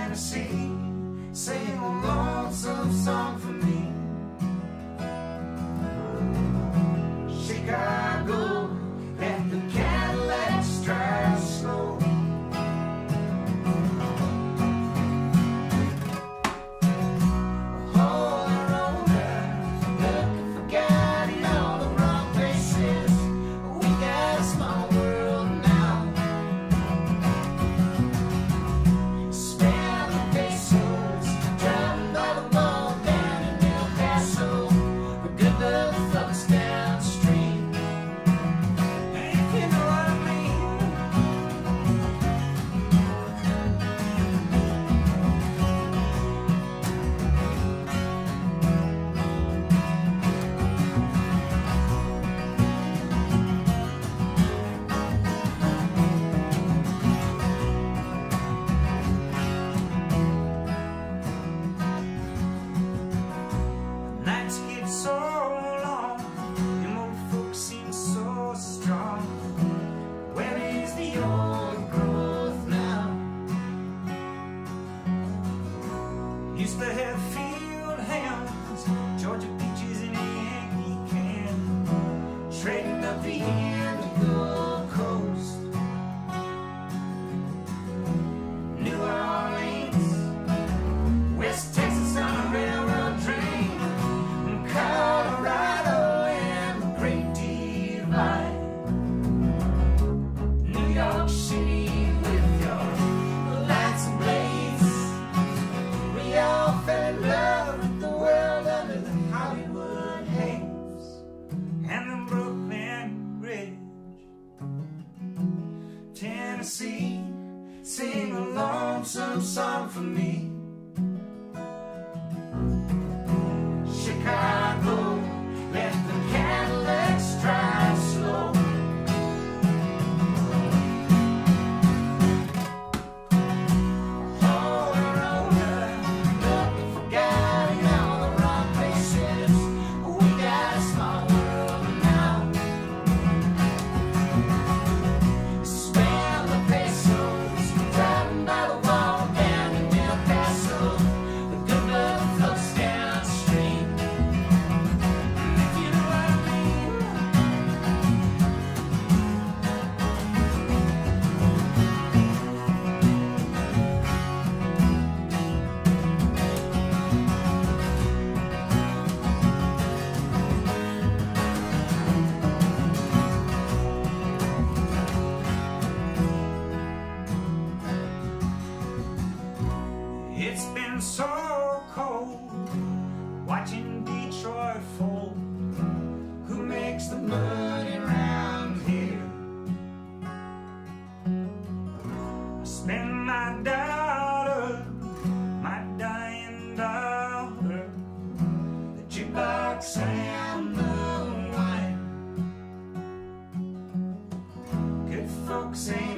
Tennessee, sing a lonesome song for me. Chicago, let the Cadillacs drive slow. So long, them old folks seem so strong. Where is the old growth now? Used to have field hands, Georgia peaches in a Yankee can, trading up the Indigo coast. New Orleans, West Texas on a railroad train, Colorado and the Great Divide, New York City with your lights ablaze. We all fell in love with the world under the Hollywood haze and the Brooklyn Bridge. Tennessee, sing a lonesome song for me. Chicago, let the Cadillacs drive slow. All around her, looking for God in all the wrong places. We got a small world now. Spend the pesos, driving by the wall down in El Paso. The good blood flows downstream. It's been so cold watching Detroit fold. Who makes the money around here? I spend my dollar, my dying dollar, the jukebox and the wine. Good folks ain't